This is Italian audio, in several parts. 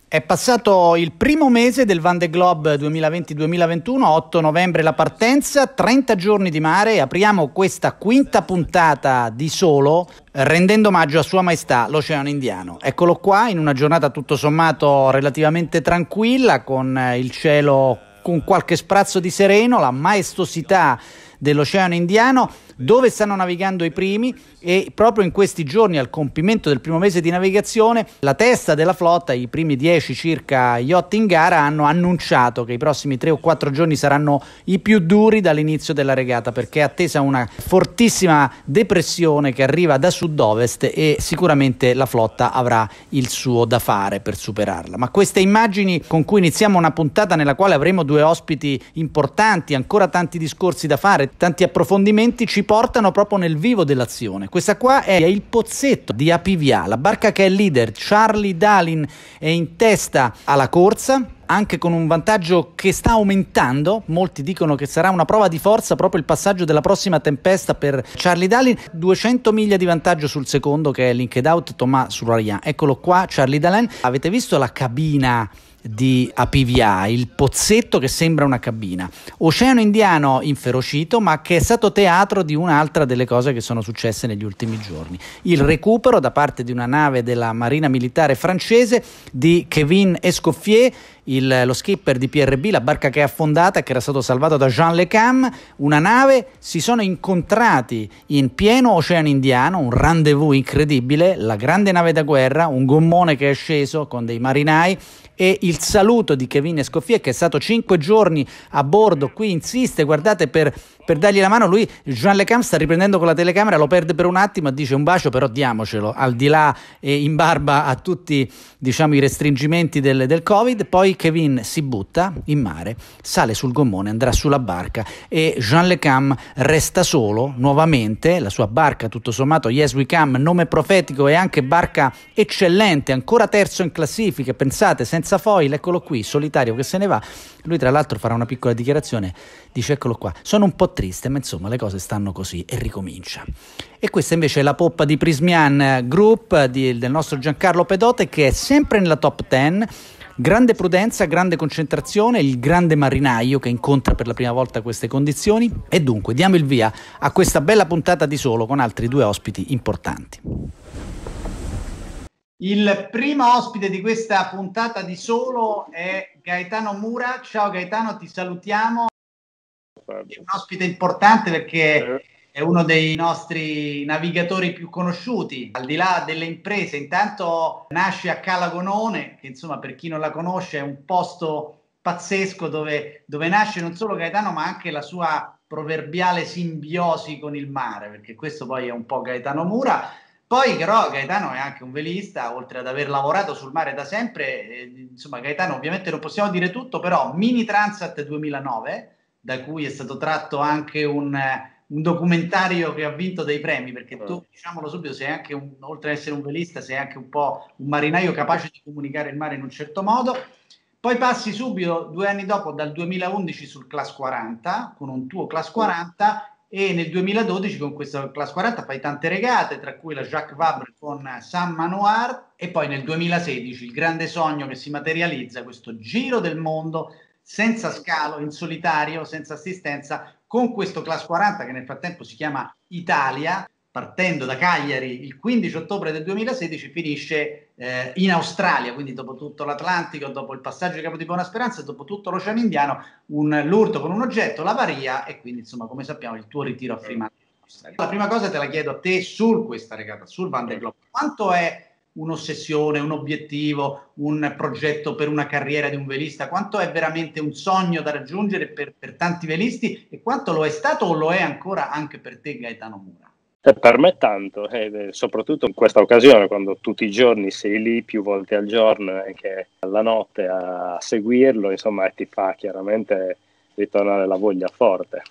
È passato il primo mese del Vendée Globe 2020-2021, 8 novembre la partenza, 30 giorni di mare e apriamo questa quinta puntata di Solo rendendo omaggio a Sua Maestà l'Oceano Indiano. Eccolo qua in una giornata tutto sommato relativamente tranquilla, con il cielo con qualche sprazzo di sereno, la maestosità dell'Oceano Indiano, dove stanno navigando i primi, e proprio in questi giorni, al compimento del primo mese di navigazione, la testa della flotta, i primi 10 circa yacht in gara, hanno annunciato che i prossimi 3 o 4 giorni saranno i più duri dall'inizio della regata, perché è attesa una fortissima depressione che arriva da sud-ovest e sicuramente la flotta avrà il suo da fare per superarla. Ma queste immagini con cui iniziamo una puntata nella quale avremo 2 ospiti importanti, ancora tanti discorsi da fare, tanti approfondimenti, ci portano proprio nel vivo dell'azione. Questa qua è il pozzetto di APVA, la barca che è leader. Charlie Dalin è in testa alla corsa, anche con un vantaggio che sta aumentando. Molti dicono che sarà una prova di forza proprio il passaggio della prossima tempesta per Charlie Dalin. 200 miglia di vantaggio sul secondo, che è Linked Out Thomas Sourarian. Eccolo qua Charlie Dalin. Avete visto la cabina di APVA, il pozzetto che sembra una cabina. Oceano Indiano inferocito, ma che è stato teatro di un'altra delle cose che sono successe negli ultimi giorni: il recupero da parte di una nave della Marina Militare francese di Kevin Escoffier, lo skipper di PRB, la barca che è affondata, che era stato salvato da Jean Le Cam. Una nave, si sono incontrati in pieno Oceano Indiano, un rendezvous incredibile, la grande nave da guerra, un gommone che è sceso con dei marinai e il saluto di Kevin Escoffier, che è stato 5 giorni a bordo. Qui insiste, guardate, per dargli la mano. Lui, Jean Le Cam, sta riprendendo con la telecamera, lo perde per un attimo e dice: un bacio però diamocelo, al di là e in barba a tutti, diciamo, i restringimenti del Covid. Poi Kevin si butta in mare, sale sul gommone, andrà sulla barca e Jean Le Cam resta solo nuovamente. La sua barca, tutto sommato, Yes We Come, nome profetico e anche barca eccellente, ancora terzo in classifica, pensate, senza foil, eccolo qui, solitario che se ne va. Lui tra l'altro farà una piccola dichiarazione, dice: eccolo qua, sono un po' triste, ma insomma le cose stanno così, e ricomincia. E questa invece è la poppa di Prismian Group del nostro Giancarlo Pedote, che è sempre nella top 10. Grande prudenza, grande concentrazione, il grande marinaio che incontra per la prima volta queste condizioni. E dunque diamo il via a questa bella puntata di Solo con altri 2 ospiti importanti. Il primo ospite di questa puntata di Solo è Gaetano Mura. Ciao Gaetano, ti salutiamo. È un ospite importante perché è uno dei nostri navigatori più conosciuti, al di là delle imprese. Intanto nasce a Cala Gonone, che insomma, per chi non la conosce, è un posto pazzesco dove nasce non solo Gaetano, ma anche la sua proverbiale simbiosi con il mare, perché questo poi è un po' Gaetano Mura. Poi però Gaetano è anche un velista, oltre ad aver lavorato sul mare da sempre. Insomma, Gaetano, ovviamente non possiamo dire tutto, però Mini Transat 2009, da cui è stato tratto anche un documentario che ha vinto dei premi, perché tu, diciamolo subito, sei anche oltre ad essere un velista, sei anche un po' un marinaio capace di comunicare il mare in un certo modo. Poi passi subito, 2 anni dopo, dal 2011 sul Class 40, con un tuo Class 40, e nel 2012 con questo Class 40 fai tante regate, tra cui la Jacques Vabre con San Manoir, e poi nel 2016 il grande sogno che si materializza, questo giro del mondo senza scalo, in solitario, senza assistenza, con questo Class 40 che nel frattempo si chiama Italia, partendo da Cagliari il 15 ottobre del 2016, finisce in Australia, quindi dopo tutto l'Atlantico, dopo il passaggio di Capo di Buona Speranza, dopo tutto l'Oceano Indiano, l'urto con un oggetto, l'avaria, e quindi insomma, come sappiamo, il tuo ritiro a Fremantle. La prima cosa te la chiedo a te su questa regata, sul Vendée Globe: quanto è un'ossessione, un obiettivo, un progetto per una carriera di un velista, quanto è veramente un sogno da raggiungere per tanti velisti, e quanto lo è stato o lo è ancora anche per te, Gaetano Mura? Per me tanto, soprattutto in questa occasione, quando tutti i giorni sei lì più volte al giorno e anche alla notte a seguirlo, insomma, ti fa chiaramente ritornare la voglia forte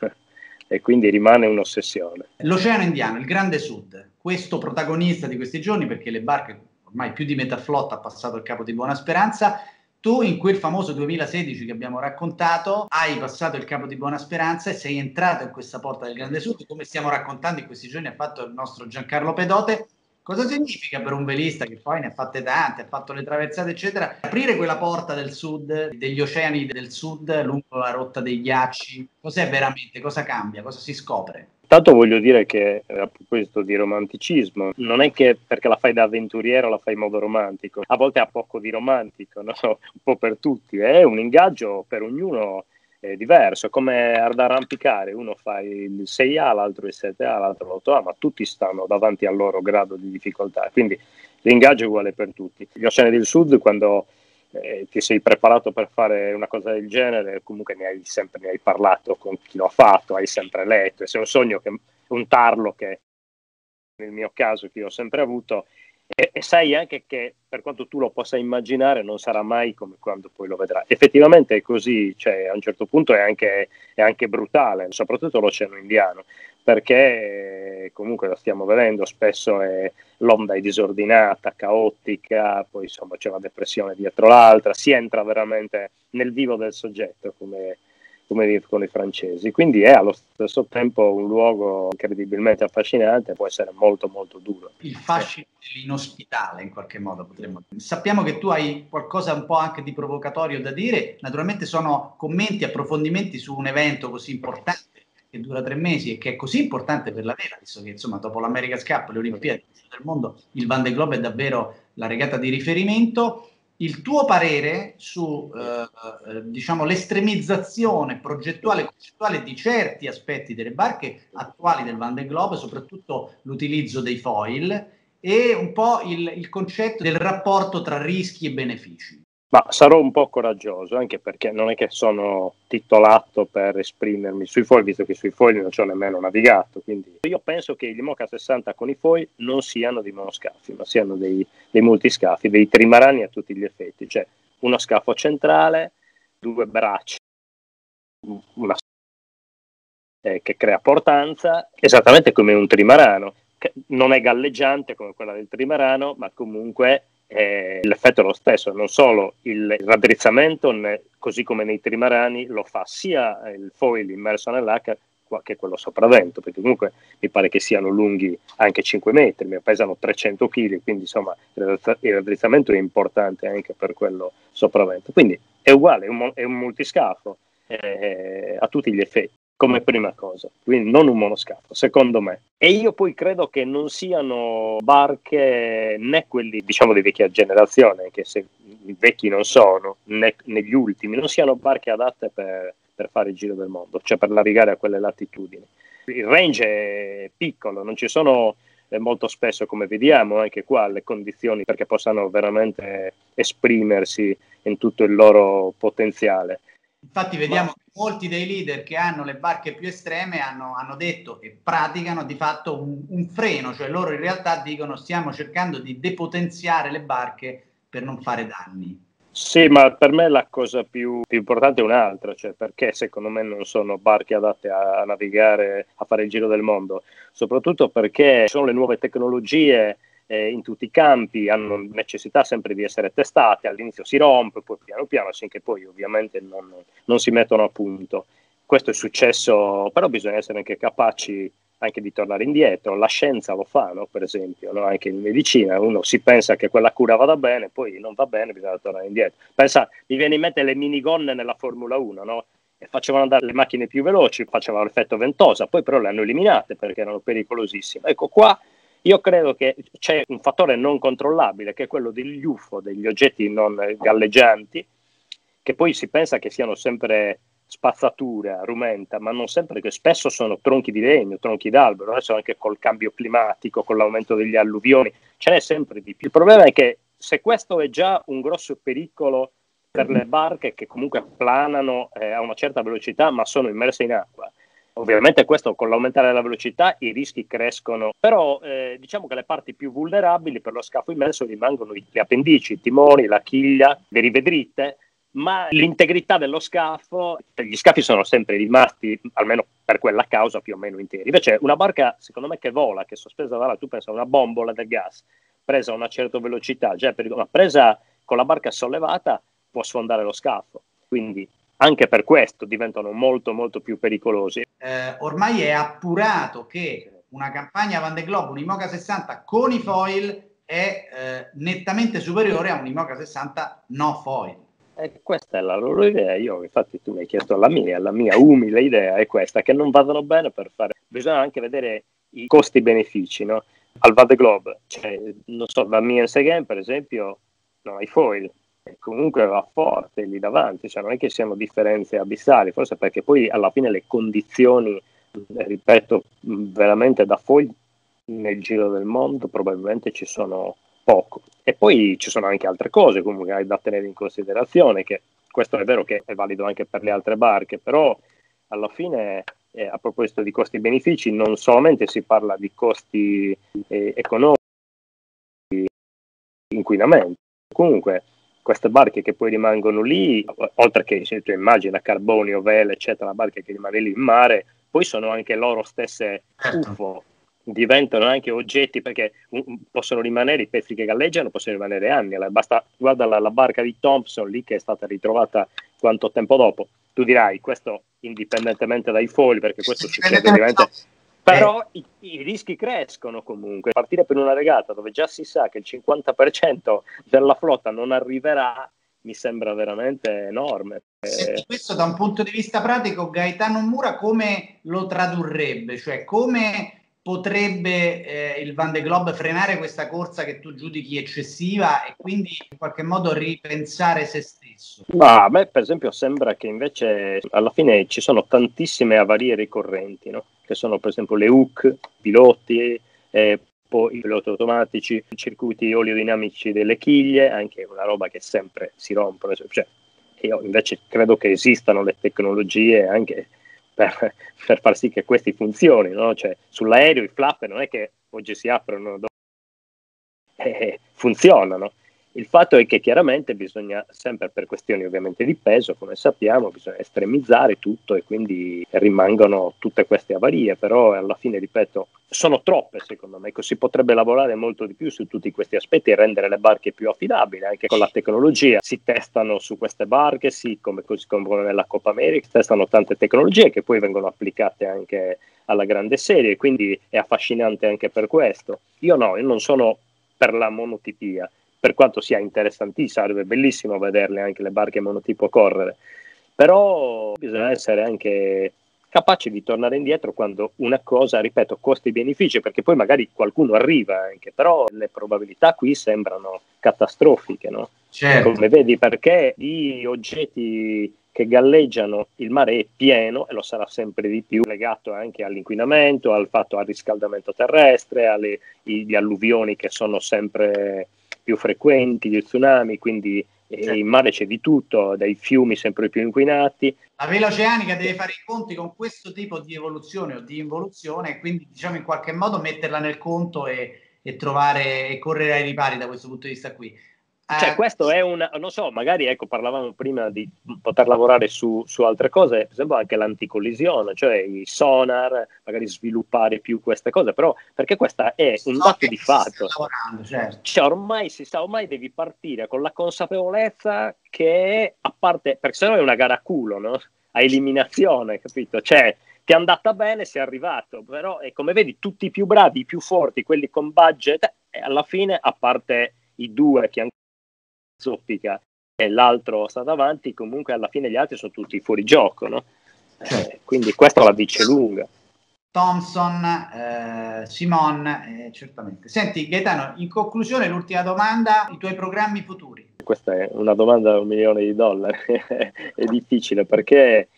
e quindi rimane un'ossessione. L'Oceano Indiano, il Grande Sud, questo protagonista di questi giorni, perché le barche, ormai più di metà flotta ha passato il Capo di Buona Speranza. Tu in quel famoso 2016 che abbiamo raccontato hai passato il Capo di Buona Speranza e sei entrato in questa porta del Grande Sud, come stiamo raccontando in questi giorni ha fatto il nostro Giancarlo Pedote. Cosa significa per un velista che poi ne ha fatte tante, ha fatto le traversate eccetera, aprire quella porta del sud, degli oceani del sud lungo la rotta dei ghiacci? Cos'è veramente? Cosa cambia? Cosa si scopre? Tanto voglio dire che a proposito di romanticismo, non è che perché la fai da avventuriero la fai in modo romantico, a volte ha poco di romantico, no? Un po' per tutti, è un ingaggio per ognuno diverso, come ad arrampicare, uno fa il 6A, l'altro il 7A, l'altro l'8A, ma tutti stanno davanti al loro grado di difficoltà, quindi l'ingaggio è uguale per tutti. Gli oceani del sud, quando ti sei preparato per fare una cosa del genere, comunque ne hai parlato con chi lo ha fatto, hai sempre letto, e se è un sogno, un tarlo che nel mio caso che io ho sempre avuto, e sai anche che per quanto tu lo possa immaginare non sarà mai come quando poi lo vedrai. Effettivamente è così, cioè a un certo punto è anche brutale, soprattutto l'Oceano Indiano, perché comunque lo stiamo vedendo, spesso l'onda è disordinata, caotica, poi insomma c'è una depressione dietro l'altra, si entra veramente nel vivo del soggetto, come dicono i francesi, quindi è allo stesso tempo un luogo incredibilmente affascinante, può essere molto molto duro. Il fascino dell'inospitale in qualche modo potremmo dire. Sappiamo che tu hai qualcosa un po' anche di provocatorio da dire, naturalmente sono commenti, approfondimenti su un evento così importante che dura 3 mesi e che è così importante per la Vela, visto che insomma dopo l'America's Cup, le Olimpiadi del mondo, il Vendée Globe è davvero la regata di riferimento. Il tuo parere su diciamo, l'estremizzazione progettuale e concettuale di certi aspetti delle barche attuali del Vendée Globe, soprattutto l'utilizzo dei foil e un po' il concetto del rapporto tra rischi e benefici. Ma sarò un po' coraggioso, anche perché non è che sono titolato per esprimermi sui foil, visto che sui foil non ci ho nemmeno navigato. Quindi io penso che gli IMOCA 60 con i foil non siano dei monoscafi, ma siano dei multiscafi, dei trimarani a tutti gli effetti. Cioè uno scafo centrale, due braccia, una che crea portanza, esattamente come un trimarano. Che non è galleggiante come quella del trimarano, ma comunque l'effetto è lo stesso, non solo il raddrizzamento, così come nei trimarani, lo fa sia il foil immerso nell'acqua che quello sopravvento, perché comunque mi pare che siano lunghi anche 5 metri, pesano 300 kg, quindi insomma il raddrizzamento è importante anche per quello sopravvento. Quindi è uguale, è un multiscafo a tutti gli effetti, come prima cosa, quindi non un monoscafo, secondo me. E io poi credo che non siano barche né quelli, diciamo, di vecchia generazione, che se i vecchi non sono, né negli ultimi, non siano barche adatte per fare il giro del mondo, cioè per navigare a quelle latitudini. Il range è piccolo, non ci sono molto spesso, come vediamo anche qua, le condizioni perché possano veramente esprimersi in tutto il loro potenziale. Infatti vediamo che molti dei leader che hanno le barche più estreme hanno detto e praticano di fatto un freno, cioè loro in realtà dicono stiamo cercando di depotenziare le barche per non fare danni. Sì, ma per me la cosa più importante è un'altra, cioè perché secondo me non sono barche adatte a navigare, a fare il giro del mondo, soprattutto perché sono le nuove tecnologie in tutti i campi, hanno necessità sempre di essere testate, all'inizio si rompe, poi piano piano, finché poi ovviamente non si mettono a punto. Questo è successo, però bisogna essere anche capaci anche di tornare indietro. La scienza lo fa, no? Per esempio, no? Anche in medicina uno si pensa che quella cura vada bene, poi non va bene, bisogna tornare indietro. Pensa, mi viene in mente le minigonne nella Formula 1, no? E facevano andare le macchine più veloci, facevano l'effetto ventosa, poi però le hanno eliminate perché erano pericolosissime. Ecco qua, io credo che c'è un fattore non controllabile, che è quello degli UFO, degli oggetti non galleggianti, che poi si pensa che siano sempre spazzatura, rumenta, ma non sempre, che spesso sono tronchi di legno, tronchi d'albero. Adesso anche col cambio climatico, con l'aumento degli alluvioni, ce n'è sempre di più. Il problema è che se questo è già un grosso pericolo per le barche che comunque planano a una certa velocità ma sono immerse in acqua, ovviamente questo con l'aumentare della velocità i rischi crescono, però diciamo che le parti più vulnerabili per lo scafo immerso rimangono le appendici, i timoni, la chiglia, le rive dritte, ma l'integrità dello scafo, gli scafi sono sempre rimasti, almeno per quella causa, più o meno interi. Invece una barca, secondo me, che vola, che è sospesa da là, tu pensa a una bombola del gas, presa a una certa velocità, già ma presa con la barca sollevata può sfondare lo scafo, quindi anche per questo diventano molto molto più pericolosi. Ormai è appurato che una campagna Van de Globe, un IMOCA 60 con i foil è nettamente superiore a un IMOCA 60 no foil. Questa è la loro idea. Io, infatti, tu mi hai chiesto la mia umile idea è questa, che non vadano bene per fare. Bisogna anche vedere i costi-benefici, no? Al Van de Globe, cioè, non so, da Miens Game, per esempio, non hai foil, e comunque va forte lì davanti, cioè non è che siano differenze abissali, forse perché poi alla fine le condizioni, ripeto, veramente da foil nel giro del mondo probabilmente ci sono poco. E poi ci sono anche altre cose comunque hai da tenere in considerazione, che questo è vero che è valido anche per le altre barche, però alla fine a proposito di costi-benefici non solamente si parla di costi economici, inquinamento, comunque queste barche che poi rimangono lì, oltre che se tu immagina carbonio, vele eccetera, barche che rimangono lì in mare, poi sono anche loro stesse UFO, diventano anche oggetti, perché possono rimanere, i pezzi che galleggiano possono rimanere anni. Basta, guarda la barca di Thompson lì che è stata ritrovata quanto tempo dopo, tu dirai questo indipendentemente dai fogli, perché questo succede ovviamente, però i rischi crescono comunque. Partire per una regata dove già si sa che il 50% della flotta non arriverà mi sembra veramente enorme. Senti, questo da un punto di vista pratico Gaetano Mura come lo tradurrebbe? Cioè come potrebbe il Van de Globe frenare questa corsa che tu giudichi eccessiva e quindi in qualche modo ripensare se stesso? Ma a me per esempio sembra che invece alla fine ci sono tantissime avarie ricorrenti, no? Che sono per esempio le hook, piloti, poi i piloti automatici, i circuiti oleodinamici delle chiglie, anche una roba che sempre si rompono. Cioè, io invece credo che esistano le tecnologie anche per far sì che questi funzionino, no? Cioè, sull'aereo i flapper non è che oggi si aprono, funzionano. Il fatto è che chiaramente bisogna, sempre per questioni ovviamente di peso, come sappiamo, bisogna estremizzare tutto e quindi rimangono tutte queste avarie, però alla fine, ripeto, sono troppe secondo me, si potrebbe lavorare molto di più su tutti questi aspetti e rendere le barche più affidabili, anche con la tecnologia. Si testano su queste barche, sì, così come nella Coppa America, si testano tante tecnologie che poi vengono applicate anche alla grande serie, quindi è affascinante anche per questo. Io non sono per la monotipia, per quanto sia interessantissimo, sarebbe bellissimo vederle anche le barche monotipo correre, però bisogna essere anche capaci di tornare indietro quando una cosa, ripeto, costi-benefici, perché poi magari qualcuno arriva anche, però le probabilità qui sembrano catastrofiche, no? Certo. Come vedi, perché di oggetti che galleggiano il mare è pieno e lo sarà sempre di più, legato anche all'inquinamento, al fatto al riscaldamento terrestre, agli alluvioni che sono sempre più frequenti, gli tsunami, quindi in mare c'è di tutto, dai fiumi sempre più inquinati. La vela oceanica deve fare i conti con questo tipo di evoluzione o di involuzione e quindi diciamo in qualche modo metterla nel conto e trovare e correre ai ripari da questo punto di vista qui. Cioè, questo è non so, magari ecco, parlavamo prima di poter lavorare su altre cose, per esempio anche l'anticollisione, cioè i sonar, magari sviluppare più queste cose, però perché questa è un dato di fatto. Certo. Cioè, ormai devi partire con la consapevolezza che, a parte, perché sennò è una gara a culo, no? A eliminazione, capito? Cioè, ti è andata bene, sei arrivato, però come vedi tutti i più bravi, i più forti, quelli con budget, alla fine, a parte i due che zoppica e l'altro sta davanti, comunque alla fine gli altri sono tutti fuori gioco, no? Quindi questo la dice lunga. Thompson, Simon, certamente. Senti Gaetano, in conclusione l'ultima domanda, i tuoi programmi futuri? Questa è una domanda da $1.000.000, è difficile perché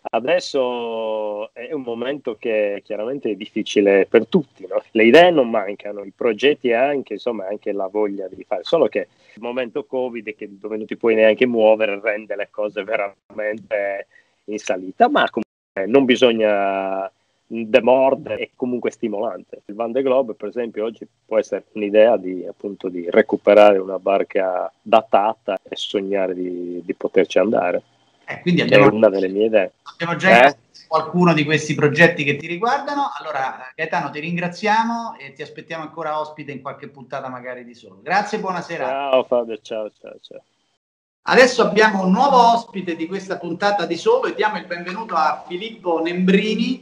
adesso è un momento che chiaramente è difficile per tutti, no? Le idee non mancano, i progetti anche, insomma anche la voglia di fare, solo che il momento Covid dove non ti puoi neanche muovere rende le cose veramente in salita, ma comunque non bisogna demordere, è comunque stimolante. Il Van de Globe per esempio oggi può essere un'idea di appunto di recuperare una barca datata e sognare di poterci andare. Quindi È una delle mie idee. Abbiamo già qualcuno di questi progetti che ti riguardano. Allora, Gaetano, ti ringraziamo e ti aspettiamo ancora ospite in qualche puntata magari di Solo. Grazie, buonasera. Ciao Fabio, ciao. Adesso abbiamo un nuovo ospite di questa puntata di Solo e diamo il benvenuto a Filippo Nembrini,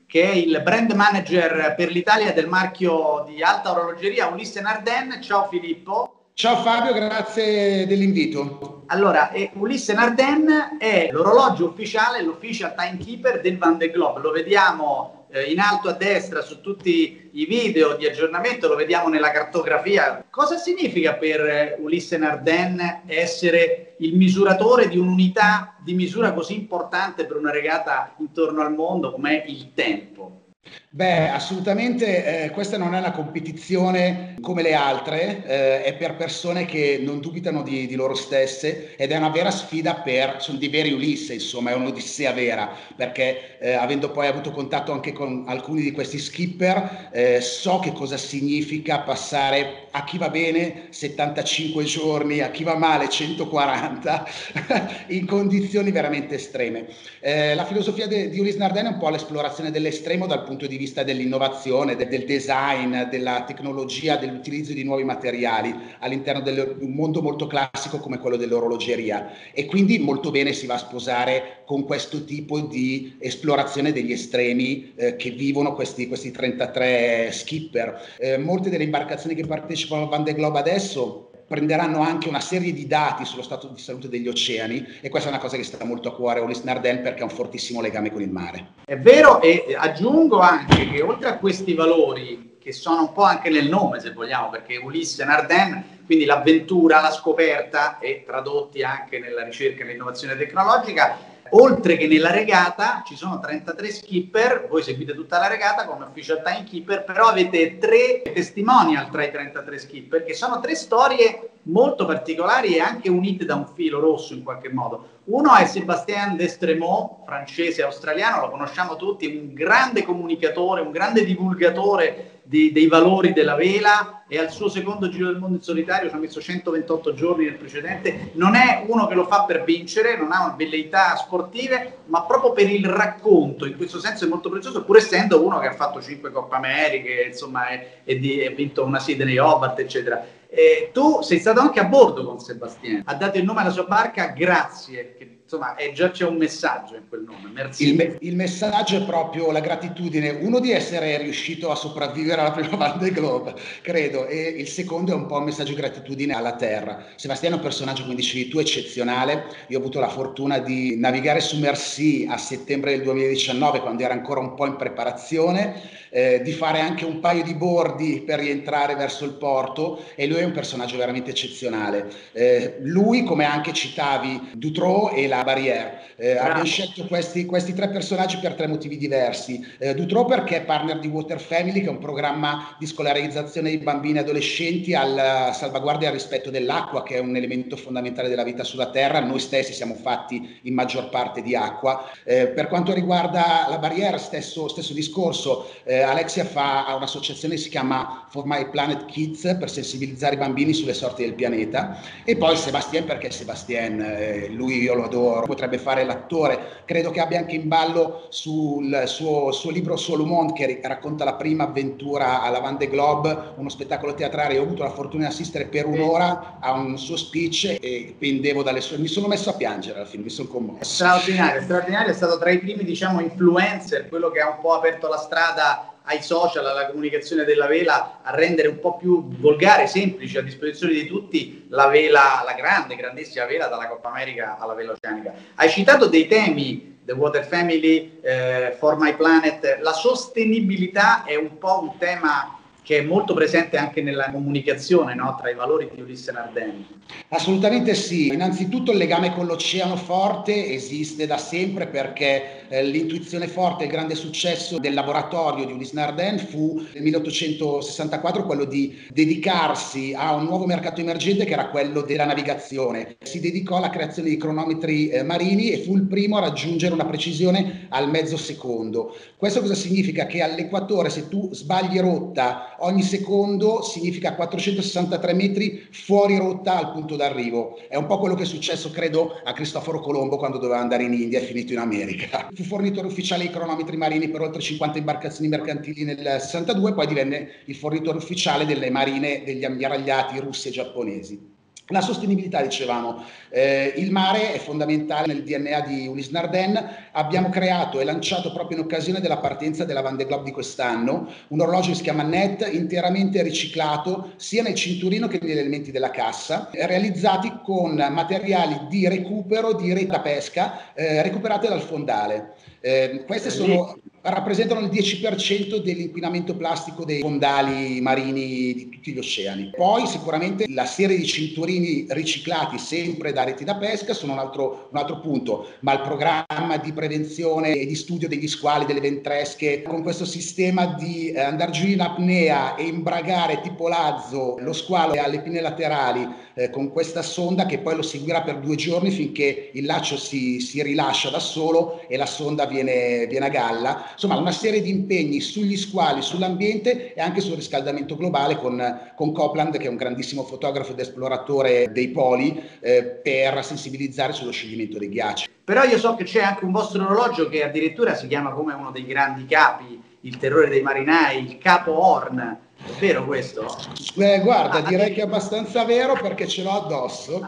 che è il brand manager per l'Italia del marchio di alta orologeria Ulisse Nardin. Ciao Filippo. Ciao Fabio, grazie dell'invito. Allora, Ulisse Nardin è l'orologio ufficiale, l'official timekeeper del Van de Globe. Lo vediamo in alto a destra su tutti i video di aggiornamento, lo vediamo nella cartografia. Cosa significa per Ulisse Nardin essere il misuratore di un'unità di misura così importante per una regata intorno al mondo come il tempo? Beh, assolutamente, questa non è una competizione come le altre, è per persone che non dubitano di loro stesse ed è una vera sfida sono dei veri Ulisse, insomma, è un'odissea vera, perché avendo poi avuto contatto anche con alcuni di questi skipper, so che cosa significa passare, a chi va bene 75 giorni, a chi va male 140, in condizioni veramente estreme. La filosofia di Ulisse Nardin è un po' l'esplorazione dell'estremo dal punto di vista dell'innovazione, del design, della tecnologia, dell'utilizzo di nuovi materiali all'interno di un mondo molto classico come quello dell'orologeria, e quindi molto bene si va a sposare con questo tipo di esplorazione degli estremi che vivono questi 33 skipper. Molte delle imbarcazioni che partecipano al Van de Globe adesso prenderanno anche una serie di dati sullo stato di salute degli oceani, e questa è una cosa che sta molto a cuore a Ulisse Nardin perché ha un fortissimo legame con il mare. È vero, e aggiungo anche che oltre a questi valori, che sono un po' anche nel nome se vogliamo, perché Ulisse Nardin, quindi l'avventura, la scoperta, e tradotti anche nella ricerca e nell'innovazione tecnologica, oltre che nella regata ci sono 33 skipper, voi seguite tutta la regata come official timekeeper, però avete 3 testimonial tra i 33 skipper, che sono 3 storie molto particolari e anche unite da un filo rosso in qualche modo. Uno è Sébastien Destremaux, francese australiano, lo conosciamo tutti, un grande comunicatore, un grande divulgatore dei valori della vela, e al suo secondo giro del mondo in solitario ci ha messo 128 giorni nel precedente. Non è uno che lo fa per vincere, non ha velleità sportive, ma proprio per il racconto. In questo senso è molto prezioso, pur essendo uno che ha fatto 5 Coppe Americhe, insomma, e ha vinto una Sydney Hobart, eccetera. Tu sei stato anche a bordo con Sébastien, ha dato il nome alla sua barca Grazie, che insomma già c'è un messaggio in quel nome. Merci. Il messaggio è proprio la gratitudine, uno di essere riuscito a sopravvivere alla prima Van de Globe, credo, e il secondo è un po' un messaggio di gratitudine alla terra. Sébastien è un personaggio, come dicevi tu, eccezionale. Io ho avuto la fortuna di navigare su Merci a settembre del 2019, quando era ancora un po' in preparazione, di fare anche un paio di bordi per rientrare verso il porto, e lui è un personaggio veramente eccezionale. Lui, come anche citavi, Dutroux e la Barrière. Abbiamo scelto questi 3 personaggi per 3 motivi diversi. Dutroux perché è partner di Water Family, che è un programma di scolarizzazione dei bambini e adolescenti alla salvaguardia e al rispetto dell'acqua, che è un elemento fondamentale della vita sulla Terra. Noi stessi siamo fatti in maggior parte di acqua. Per quanto riguarda la Barrière, stesso discorso. Alexia ha un'associazione che si chiama For My Planet Kids, per sensibilizzare i bambini sulle sorti del pianeta. E poi Sébastien perché Sébastien, lui io lo adoro, potrebbe fare l'attore, credo che abbia anche in ballo sul suo libro Solo Monde, che racconta la prima avventura alla Van de Globe, uno spettacolo teatrale. Io ho avuto la fortuna di assistere per un'ora a un suo speech e pendevo mi sono messo a piangere alla fine, mi sono commosso. Straordinario, è stato tra i primi, diciamo, influencer, quello che ha un po' aperto la strada ai social, alla comunicazione della vela, a rendere un po' più volgare, semplice, a disposizione di tutti la vela, la grandissima vela, dalla Coppa America alla vela oceanica. Hai citato dei temi, The Water Family, For My Planet. La sostenibilità è un po' un tema che è molto presente anche nella comunicazione, no? Tra i valori di Ulisse Nardin. Assolutamente sì. Innanzitutto il legame con l'oceano forte esiste da sempre, perché l'intuizione forte, il grande successo del laboratorio di Ulisse Nardin fu nel 1864 quello di dedicarsi a un nuovo mercato emergente, che era quello della navigazione. Si dedicò alla creazione di cronometri marini e fu il primo a raggiungere una precisione al mezzo secondo. Questo cosa significa? Che all'equatore, se tu sbagli rotta ogni secondo, significa 463 metri fuori rotta al punto d'arrivo. È un po' quello che è successo, credo, a Cristoforo Colombo quando doveva andare in India e è finito in America. Fu fornitore ufficiale di cronometri marini per oltre 50 imbarcazioni mercantili nel 62, poi divenne il fornitore ufficiale delle marine degli ammiragliati russi e giapponesi. La sostenibilità, dicevamo, il mare è fondamentale nel DNA di Ulysse Nardin. Abbiamo creato e lanciato proprio in occasione della partenza della Vendée Globe di quest'anno un orologio che si chiama Net, interamente riciclato sia nel cinturino che negli elementi della cassa, realizzati con materiali di recupero di rete da pesca recuperate dal fondale. Queste rappresentano il 10% dell'inquinamento plastico dei fondali marini di tutti gli oceani. Poi sicuramente la serie di cinturini riciclati sempre da reti da pesca sono un altro punto, ma il programma di prevenzione e di studio degli squali, delle ventresche, con questo sistema di andare giù in apnea e imbragare tipo lazzo lo squalo alle pinne laterali con questa sonda che poi lo seguirà per 2 giorni finché il laccio si rilascia da solo e la sonda viene a galla. Insomma, una serie di impegni sugli squali, sull'ambiente e anche sul riscaldamento globale con Copland, che è un grandissimo fotografo ed esploratore dei poli, per sensibilizzare sullo scioglimento dei ghiacci. Però io so che c'è anche un vostro orologio che addirittura si chiama come uno dei grandi capi, il terrore dei marinai, il Capo Horn. È vero questo? Guarda, direi che è abbastanza vero perché ce l'ho addosso.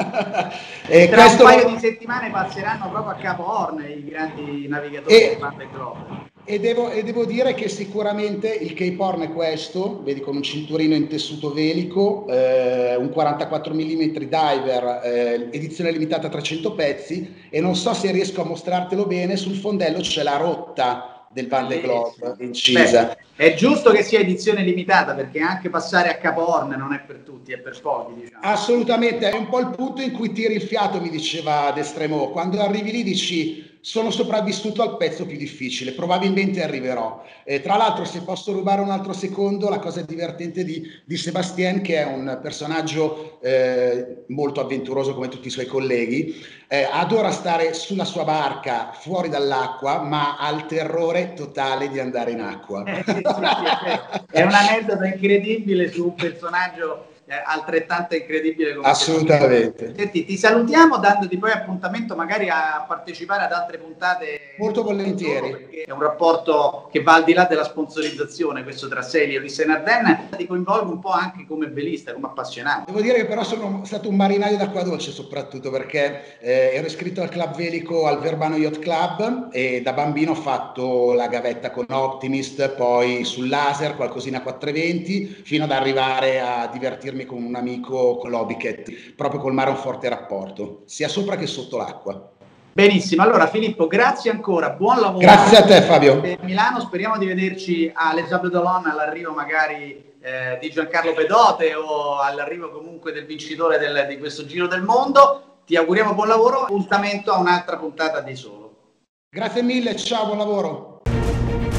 E tra un paio di settimane passeranno proprio a Capo Horn i grandi navigatori del Vendée Globe. E devo dire che sicuramente il Cape Horn è questo, vedi, con un cinturino in tessuto velico, un 44 mm diver, edizione limitata a 300 pezzi, e non so se riesco a mostrartelo bene, sul fondello c'è la rotta del Vendée Globe incisa. Beh, è giusto che sia edizione limitata perché anche passare a Capo Horn non è per tutti, è per pochi, diciamo. Assolutamente, è un po' il punto in cui tiri il fiato, mi diceva Destremaux. Quando arrivi lì dici: sono sopravvissuto al pezzo più difficile, probabilmente arriverò. Tra l'altro, se posso rubare un altro secondo, la cosa divertente di Sébastien, che è un personaggio molto avventuroso come tutti i suoi colleghi, adora stare sulla sua barca fuori dall'acqua, ma ha il terrore totale di andare in acqua. Sì, è un aneddoto incredibile su un personaggio altrettanto incredibile come assolutamente. Senti, ti salutiamo dandoti poi appuntamento magari a partecipare ad altre puntate. Molto volentieri, perché è un rapporto che va al di là della sponsorizzazione, questo tra Sailly e Ulysse Nardin. Ti coinvolgo un po' anche come velista, come appassionato. Devo dire che però sono stato un marinaio d'acqua dolce, soprattutto perché ero iscritto al club velico al Verbano Yacht Club e da bambino ho fatto la gavetta con Optimist, poi sul laser qualcosina a 420, fino ad arrivare a divertirmi con un amico con l'Hobbycat. Proprio col mare un forte rapporto, sia sopra che sotto l'acqua. Benissimo, allora Filippo, grazie ancora, buon lavoro. Grazie a te, Fabio. Per Milano, speriamo di vederci alle Sables d'Olonne, all'arrivo magari di Giancarlo Pedote o all'arrivo comunque del vincitore di questo Giro del Mondo. Ti auguriamo buon lavoro, appuntamento a un'altra puntata di Solo. Grazie mille, ciao, buon lavoro.